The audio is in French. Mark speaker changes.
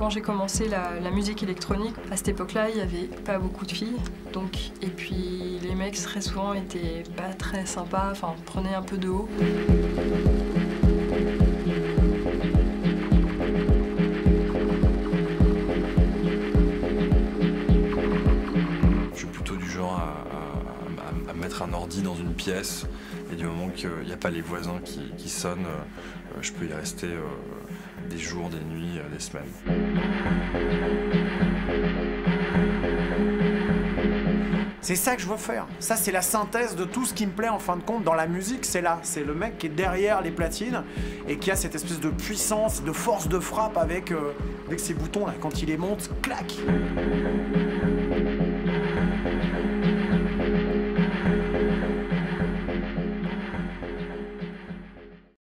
Speaker 1: Quand j'ai commencé la musique électronique, à cette époque-là, il n'y avait pas beaucoup de filles. Et puis les mecs très souvent étaient pas très sympas, enfin prenaient un peu de haut.
Speaker 2: Je suis plutôt du genre à mettre un ordi dans une pièce et du moment qu'il n'y a pas les voisins qui sonnent, je peux y rester des jours, des nuits, des semaines.
Speaker 3: C'est ça que je veux faire. Ça, c'est la synthèse de tout ce qui me plaît en fin de compte dans la musique. C'est là. C'est le mec qui est derrière les platines et qui a cette espèce de puissance, de force de frappe avec ses boutons, là, quand il les monte, clac.